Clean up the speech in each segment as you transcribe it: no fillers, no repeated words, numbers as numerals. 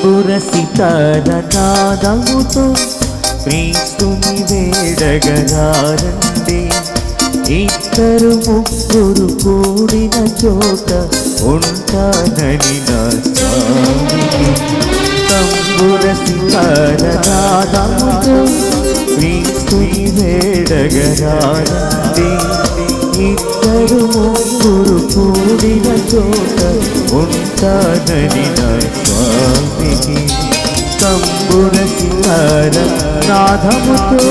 తంబుర సితార నాదముతో క్రీస్తుని వేడగరారండి. ఇద్దరు ముగ్గురు కూడిన చోట ఉంటానని నా స్వామికి. తంబుర సితార నాదముతో క్రీస్తుని వేడగరారండి. ఇద్దరు ముగ్గురు కూడిన చోట ఉంటానని నా స్వామికి. తంబుర సితార నాదముతో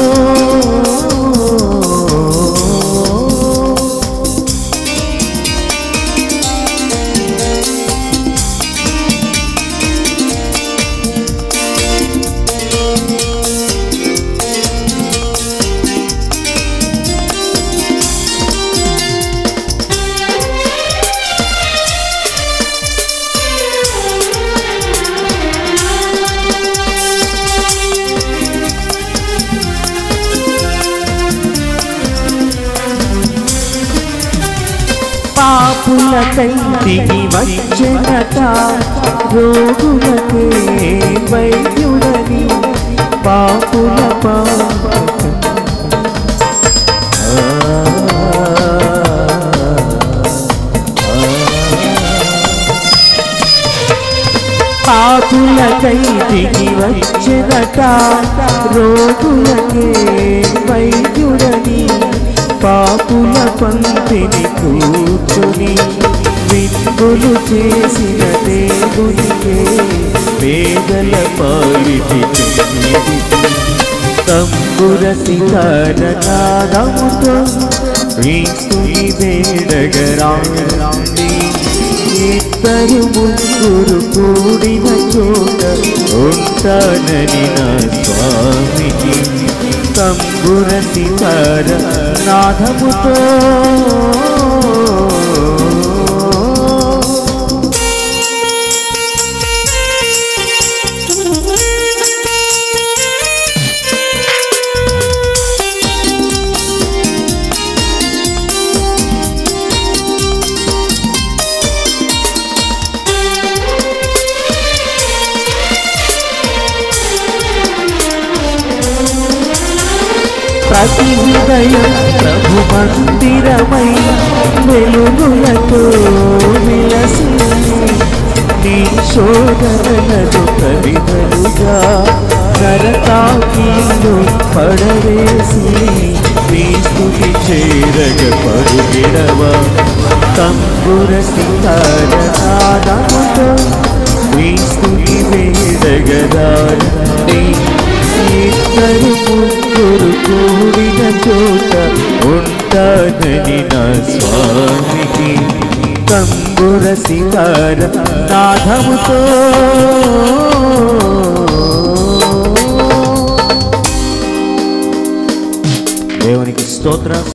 పాపులకై దిగి వచ్చెనట రోగులకే వైద్యుడని. పాపుల పాపులకై దిగి వచ్చెనట రోగులకే వైద్యుడని. పాపుల పంపిణి కూర్చుని విందులు చేసిన దేవునికే పేదల పాలిటి చెయ్యి. తంబుర సితార నాదముతో క్రీస్తుని వేడగరారండి. ఇద్దరు ముగ్గురు కూడిన చోట ఉంటానని నా స్వామికి. తంబుర సితార నాదముతో ప్రతి హృదయం ప్రభు మందిరమై వెలుగులతో విలసి. నీ శోధనలను కవితలుగా నరకాకిలో పడవేసి. నీ స్తుతి చేరగ పరుగిడవా. తంబుర సితార నాదముతో క్రీస్తుని వేడగరారండి. ఇద్దరు ముగ్గురు కూడిన చోట ఉంటానని నా స్వామికి. తంబుర సితార నాదముతో దేవునికి స్తోత్రం.